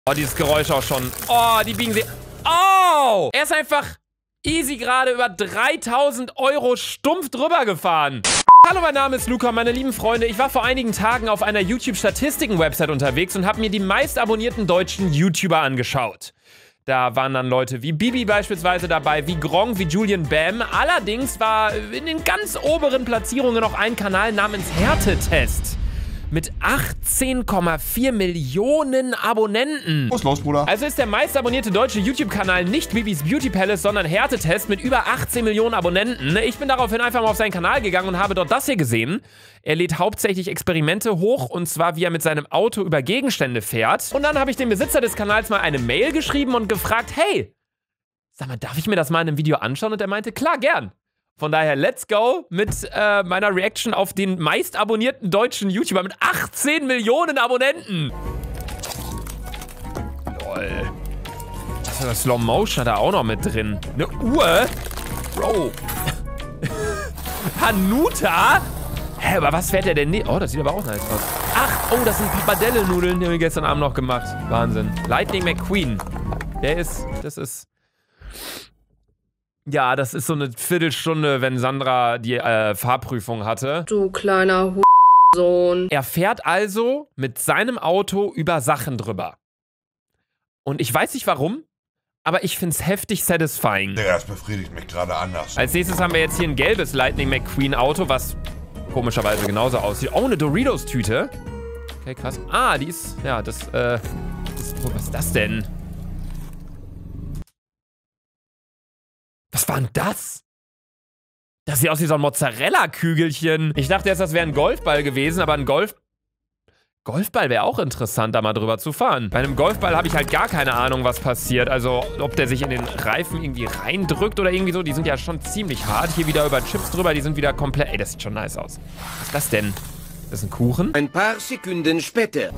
Oh, dieses Geräusch auch schon. Oh, die biegen sie. Oh! Er ist einfach easy gerade über 3000 € stumpf drüber gefahren. Hallo, mein Name ist Luca, meine lieben Freunde. Ich war vor einigen Tagen auf einer YouTube-Statistiken-Website unterwegs und habe mir die meist abonnierten deutschen YouTuber angeschaut. Da waren dann Leute wie Bibi beispielsweise dabei, wie Gronkh, wie Julian Bam. Allerdings war in den ganz oberen Platzierungen noch ein Kanal namens Härtetest. Mit 18,4 Millionen Abonnenten. Was ist los, Bruder? Also ist der meist abonnierte deutsche YouTube-Kanal nicht Bibis Beauty Palace, sondern Härtetest mit über 18 Millionen Abonnenten. Ich bin daraufhin einfach mal auf seinen Kanal gegangen und habe dort das hier gesehen. Er lädt hauptsächlich Experimente hoch, und zwar wie er mit seinem Auto über Gegenstände fährt. Und dann habe ich dem Besitzer des Kanals mal eine Mail geschrieben und gefragt, hey, sag mal, darf ich mir das mal in einem Video anschauen? Und er meinte, klar, gern. Von daher, let's go mit meiner Reaction auf den meist abonnierten deutschen YouTuber mit 18 Millionen Abonnenten. Lol. Das ist das Slow Motion da auch noch mit drin. Eine Uhr? Bro. Hanuta? Hä, aber was fährt der denn? Oh, das sieht aber auch nice aus. Ach, oh, das sind Pappardelle-Nudeln, die haben wir gestern Abend noch gemacht. Wahnsinn. Lightning McQueen. Das ist... Ja, das ist so eine Viertelstunde, wenn Sandra die Fahrprüfung hatte. Du kleiner Sohn. Er fährt also mit seinem Auto über Sachen drüber. Und ich weiß nicht warum, aber ich find's heftig satisfying. Digga, das befriedigt mich gerade anders. Als nächstes haben wir jetzt hier ein gelbes Lightning McQueen Auto, was komischerweise genauso aussieht. Oh, eine Doritos-Tüte. Okay, krass. Ah, die ist, ja, was ist das denn? Was war denn das? Das sieht aus wie so ein Mozzarella-Kügelchen. Ich dachte erst, das wäre ein Golfball gewesen, aber ein Golfball wäre auch interessant, da mal drüber zu fahren. Bei einem Golfball habe ich halt gar keine Ahnung, was passiert. Also, ob der sich in den Reifen irgendwie reindrückt oder irgendwie so. Die sind ja schon ziemlich hart. Hier wieder über Chips drüber, die sind wieder komplett... Ey, das sieht schon nice aus. Was ist das denn? Das ist ein Kuchen? Ein paar Sekunden später.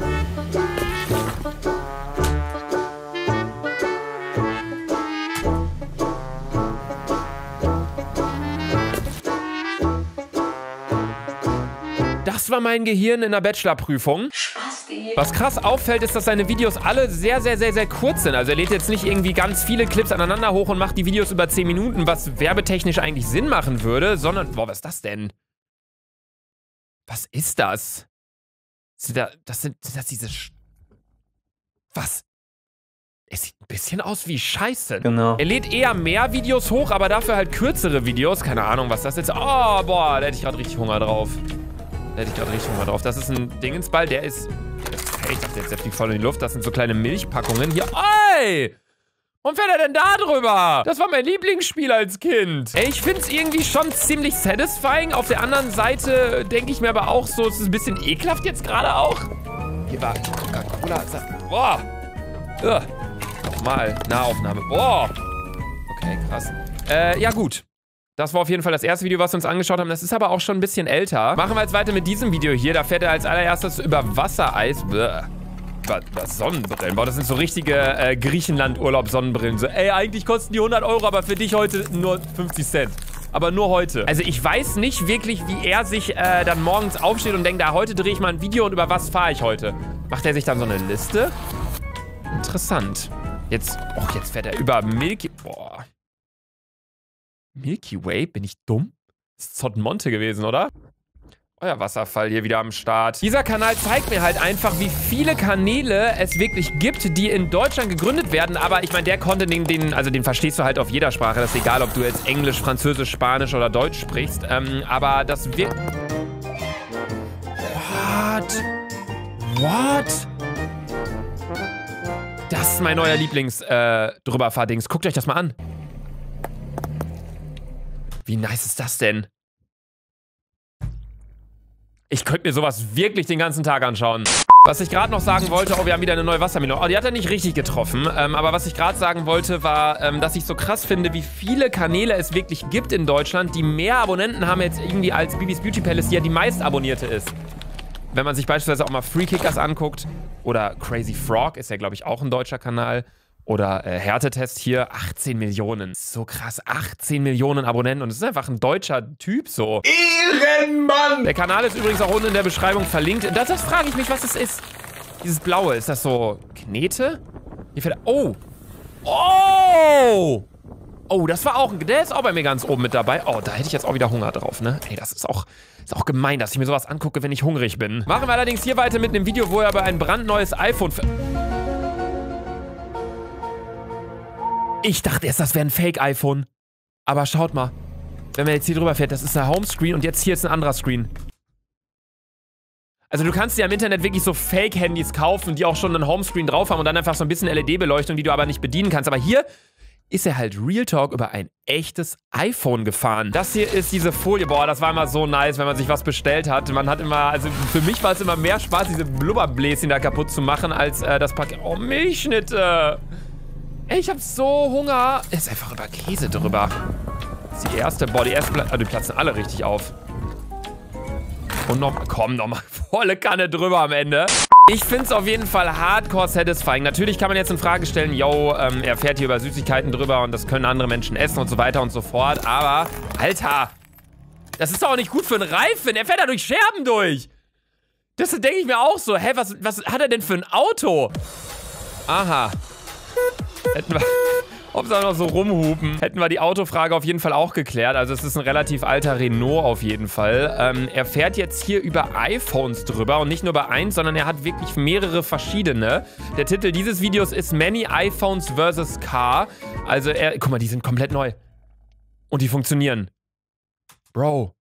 Das war mein Gehirn in der Bachelorprüfung. Spasti. Was krass auffällt, ist, dass seine Videos alle sehr, sehr, sehr, sehr kurz sind. Also er lädt jetzt nicht irgendwie ganz viele Clips aneinander hoch und macht die Videos über 10 Minuten, was werbetechnisch eigentlich Sinn machen würde, sondern... Boah, was ist das denn? Was ist das? Sind das diese... Was? Es sieht ein bisschen aus wie Scheiße. Genau. Er lädt eher mehr Videos hoch, aber dafür halt kürzere Videos. Keine Ahnung, was das jetzt... Oh, boah, da hätte ich gerade richtig Hunger drauf. Das ist ein Dingensball, der ist... Hey, ich dachte jetzt, der fliegt voll in die Luft. Das sind so kleine Milchpackungen. Hier, ey! Und fährt er denn da drüber? Das war mein Lieblingsspiel als Kind. Ey, ich find's irgendwie schon ziemlich satisfying. Auf der anderen Seite denke ich mir aber auch so, es ist ein bisschen ekelhaft jetzt gerade auch. Hier war Coca-Cola. Boah. Nochmal. Nahaufnahme. Boah. Okay, krass. Ja gut. Das war auf jeden Fall das erste Video, was wir uns angeschaut haben. Das ist aber auch schon ein bisschen älter. Machen wir jetzt weiter mit diesem Video hier. Da fährt er als allererstes über Wassereis. Was Sonnenbrillen? Boah, das sind so richtige Griechenland-Urlaub-Sonnenbrillen. So, ey, eigentlich kosten die 100 €, aber für dich heute nur 50 Cent. Aber nur heute. Also ich weiß nicht wirklich, wie er sich dann morgens aufsteht und denkt, heute drehe ich mal ein Video und über was fahre ich heute. Macht er sich dann so eine Liste? Interessant. Jetzt fährt er über Milky Way? Bin ich dumm? Das ist Zottmonte gewesen, oder? Euer Wasserfall hier wieder am Start. Dieser Kanal zeigt mir halt einfach, wie viele Kanäle es wirklich gibt, die in Deutschland gegründet werden. Aber ich meine, der Content, den verstehst du halt auf jeder Sprache. Das ist egal, ob du jetzt Englisch, Französisch, Spanisch oder Deutsch sprichst. Aber das wird... What? Das ist mein neuer Lieblings-Drüberfahrdings. Guckt euch das mal an. Wie nice ist das denn? Ich könnte mir sowas wirklich den ganzen Tag anschauen. Was ich gerade noch sagen wollte, wir haben wieder eine neue Wassermelone. Oh, die hat er nicht richtig getroffen. Aber was ich gerade sagen wollte, war, dass ich so krass finde, wie viele Kanäle es wirklich gibt in Deutschland, die mehr Abonnenten haben jetzt irgendwie als Bibis Beauty Palace, die ja die meist abonnierte ist. Wenn man sich beispielsweise auch mal Free Kickers anguckt oder Crazy Frog, ist ja, glaube ich, auch ein deutscher Kanal. Oder Härtetest hier, 18 Millionen. So krass, 18 Millionen Abonnenten. Und es ist einfach ein deutscher Typ so. Ehrenmann! Der Kanal ist übrigens auch unten in der Beschreibung verlinkt. Das frage ich mich, was es ist. Dieses Blaue, ist das so Knete? Hier fährt... Oh! Oh! Oh, das war auch... Der ist auch bei mir ganz oben mit dabei. Oh, da hätte ich jetzt auch wieder Hunger drauf, ne? Ey, das ist auch gemein, dass ich mir sowas angucke, wenn ich hungrig bin. Machen wir allerdings hier weiter mit einem Video, wo er aber ein brandneues iPhone... Ich dachte erst, das wäre ein Fake-iPhone. Aber schaut mal. Wenn man jetzt hier drüber fährt, das ist ein Homescreen und jetzt hier ist ein anderer Screen. Also du kannst dir im Internet wirklich so Fake-Handys kaufen, die auch schon einen Homescreen drauf haben und dann einfach so ein bisschen LED-Beleuchtung, die du aber nicht bedienen kannst. Aber hier ist er halt Real Talk über ein echtes iPhone gefahren. Das hier ist diese Folie. Boah, das war immer so nice, wenn man sich was bestellt hat. Man hat immer, also für mich war es immer mehr Spaß, diese Blubberbläschen da kaputt zu machen, als das Paket. Oh, Milchschnitte. Ey, ich hab so Hunger. Ist einfach über Käse drüber. Das ist die erste. Boah, die die platzen alle richtig auf. Und nochmal, komm, nochmal volle Kanne drüber am Ende. Ich find's auf jeden Fall hardcore satisfying. Natürlich kann man jetzt in Frage stellen, yo, er fährt hier über Süßigkeiten drüber und das können andere Menschen essen und so weiter und so fort. Aber, Alter, das ist doch auch nicht gut für einen Reifen. Er fährt da durch Scherben durch. Das denke ich mir auch so. Hä, was hat er denn für ein Auto? Aha. Hätten wir... Ob sie auch noch so rumhupen. Hätten wir die Autofrage auf jeden Fall auch geklärt. Also es ist ein relativ alter Renault auf jeden Fall. Er fährt jetzt hier über iPhones drüber. Und nicht nur über eins, sondern er hat wirklich mehrere verschiedene. Der Titel dieses Videos ist Many iPhones vs. Car. Also guck mal, die sind komplett neu. Und die funktionieren. Bro.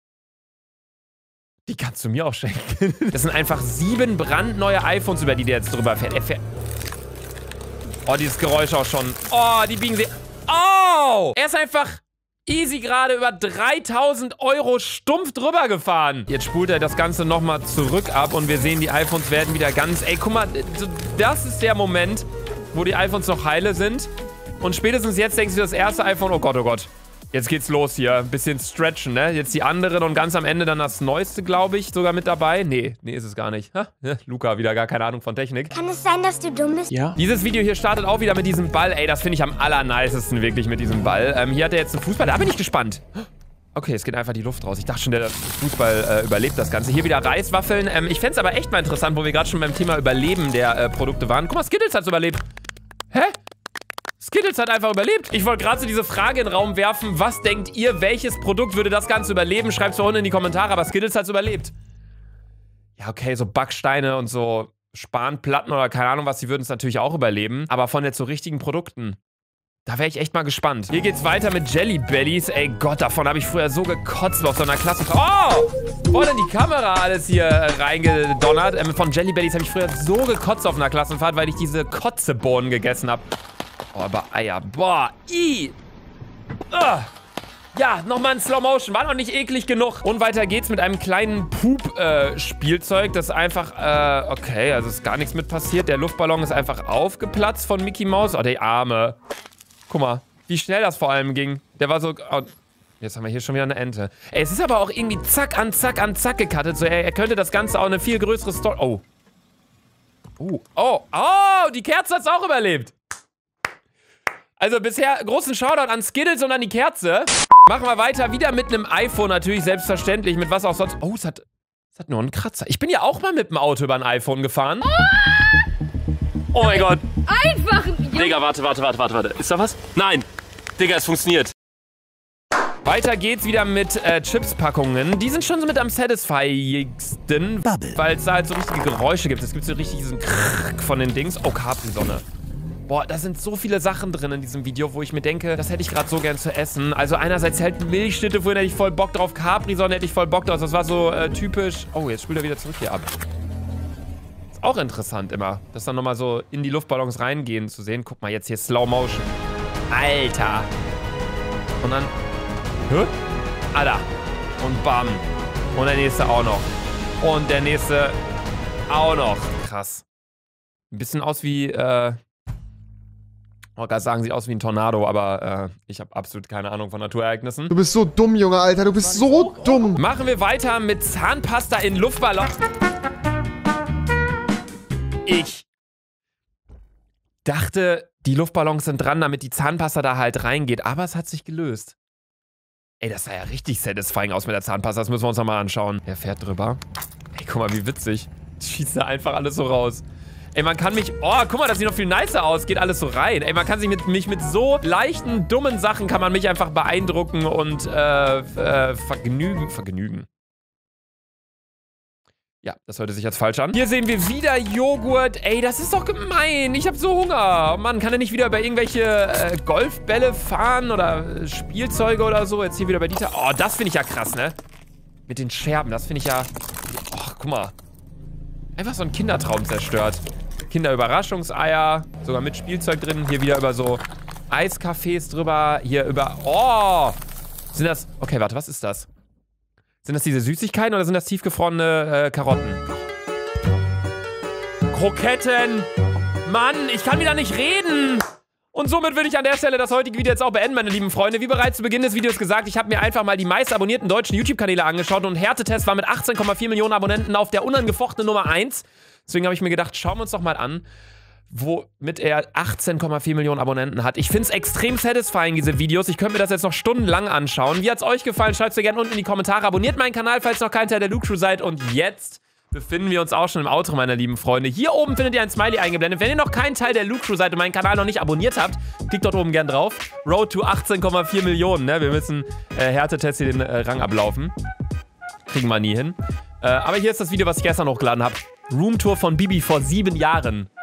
Die kannst du mir auch schenken. Das sind einfach 7 brandneue iPhones, über die der jetzt drüber fährt. Er fährt... Oh, dieses Geräusch auch schon. Oh, die biegen sie... Oh! Er ist einfach easy gerade über 3.000 € stumpf drüber gefahren. Jetzt spult er das Ganze nochmal zurück ab und wir sehen, die iPhones werden wieder ganz... Ey, guck mal, das ist der Moment, wo die iPhones noch heile sind. Und spätestens jetzt denkst du, das erste iPhone... Oh Gott, oh Gott. Jetzt geht's los hier. Ein bisschen stretchen, ne? Jetzt die anderen und ganz am Ende dann das Neueste, glaube ich, sogar mit dabei. Nee, ist es gar nicht. Ha? Luca, wieder gar keine Ahnung von Technik. Kann es sein, dass du dumm bist? Ja. Dieses Video hier startet auch wieder mit diesem Ball. Ey, das finde ich am allernicesten wirklich mit diesem Ball. Hier hat er jetzt einen Fußball. Da bin ich gespannt. Okay, es geht einfach die Luft raus. Ich dachte schon, der Fußball überlebt das Ganze. Hier wieder Reiswaffeln. Ich fände es aber echt mal interessant, wo wir gerade schon beim Thema Überleben der Produkte waren. Guck mal, Skittles hat's überlebt. Hä? Skittles hat einfach überlebt. Ich wollte gerade so diese Frage in den Raum werfen. Was denkt ihr, welches Produkt würde das Ganze überleben? Schreibt es unten in die Kommentare, aber Skittles hat es überlebt. Ja, okay, so Backsteine und so Spanplatten oder keine Ahnung was, die würden es natürlich auch überleben. Aber von jetzt so richtigen Produkten, da wäre ich echt mal gespannt. Hier geht's weiter mit Jelly Bellies. Ey Gott, davon habe ich früher so gekotzt auf so einer Klassenfahrt. Oh! Voll in die Kamera alles hier reingedonnert. Von Jelly Bellies habe ich früher so gekotzt auf einer Klassenfahrt, weil ich diese Kotzebohnen gegessen habe. Oh, aber Eier. Boah. Ja, nochmal in Slow Motion. War noch nicht eklig genug. Und weiter geht's mit einem kleinen Pup-Spielzeug. Das einfach, okay, also ist gar nichts mit passiert. Der Luftballon ist einfach aufgeplatzt von Mickey Mouse. Oh, der Arme. Guck mal, wie schnell das vor allem ging. Der war so... Oh, jetzt haben wir hier schon wieder eine Ente. Ey, es ist aber auch irgendwie zack an zack an zack gecuttet. So, er könnte das Ganze auch eine viel größere Story... Oh. Oh, die Kerze hat's auch überlebt. Also bisher großen Shoutout an Skittles und an die Kerze. Machen wir weiter, wieder mit einem iPhone natürlich, selbstverständlich, mit was auch sonst. Oh, es hat nur einen Kratzer. Ich bin ja auch mal mit dem Auto über ein iPhone gefahren. Oh mein Gott. Einfach. Digga, warte. Ist da was? Nein. Digga, es funktioniert. Weiter geht's wieder mit Chips-Packungen. Die sind schon so mit am satisfyigsten, weil es da halt so richtige Geräusche gibt. Es gibt so richtig diesen Krrrk von den Dings. Oh, Capri-Sonne. Boah, da sind so viele Sachen drin in diesem Video, wo ich mir denke, das hätte ich gerade so gern zu essen. Also einerseits halt Milchschnitte, vorhin hätte ich voll Bock drauf. Capri-Sonne hätte ich voll Bock drauf. Das war so typisch. Oh, jetzt spült er wieder zurück hier ab. Ist auch interessant immer, das dann nochmal so in die Luftballons reingehen zu sehen. Guck mal, jetzt hier Slow Motion. Alter. Und dann... Hä? Alter. Und bam. Und der nächste auch noch. Und der nächste auch noch. Krass. Ein bisschen aus wie, ich wollte gerade sagen, sieht aus wie ein Tornado, aber ich habe absolut keine Ahnung von Naturereignissen. Du bist so dumm, Junge, Alter. Du bist so dumm. Machen wir weiter mit Zahnpasta in Luftballons. Ich dachte, die Luftballons sind dran, damit die Zahnpasta da halt reingeht. Aber es hat sich gelöst. Ey, das sah ja richtig satisfying aus mit der Zahnpasta. Das müssen wir uns nochmal anschauen. Er fährt drüber. Ey, guck mal, wie witzig. Schießt da einfach alles so raus. Ey, man kann mich... Oh, guck mal, das sieht noch viel nicer aus. Geht alles so rein. Ey, man kann sich mich mit so leichten, dummen Sachen kann man mich einfach beeindrucken und vergnügen. Ja, das hörte sich jetzt falsch an. Hier sehen wir wieder Joghurt. Ey, das ist doch gemein. Ich hab so Hunger. Oh Mann, kann er nicht wieder über irgendwelche Golfbälle fahren oder Spielzeuge oder so? Jetzt hier wieder bei Dieter. Oh, das finde ich ja krass, ne? Mit den Scherben, das finde ich ja... Ach, guck mal. Einfach so ein Kindertraum zerstört. Kinderüberraschungseier, sogar mit Spielzeug drin. Hier wieder über so Eiscafés drüber. Hier über... Oh! Sind das... Okay, warte, was ist das? Sind das diese Süßigkeiten oder sind das tiefgefrorene Karotten? Kroketten! Mann, ich kann wieder nicht reden! Und somit würde ich an der Stelle das heutige Video jetzt auch beenden, meine lieben Freunde. Wie bereits zu Beginn des Videos gesagt, ich habe mir einfach mal die meist abonnierten deutschen YouTube-Kanäle angeschaut und Härtetest war mit 18,4 Millionen Abonnenten auf der unangefochtenen Nummer 1. Deswegen habe ich mir gedacht, schauen wir uns doch mal an, womit er 18,4 Millionen Abonnenten hat. Ich finde es extrem satisfying, diese Videos. Ich könnte mir das jetzt noch stundenlang anschauen. Wie hat es euch gefallen? Schreibt es mir gerne unten in die Kommentare. Abonniert meinen Kanal, falls ihr noch kein Teil der Loot Crew seid. Und jetzt befinden wir uns auch schon im Outro, meine lieben Freunde. Hier oben findet ihr ein Smiley eingeblendet. Wenn ihr noch kein Teil der Loot Crew seid und meinen Kanal noch nicht abonniert habt, klickt dort oben gern drauf. Road to 18,4 Millionen, ne? Wir müssen Härtetest hier den Rang ablaufen. Kriegen wir nie hin. Aber hier ist das Video, was ich gestern hochgeladen habe. Roomtour von Bibi vor 7 Jahren.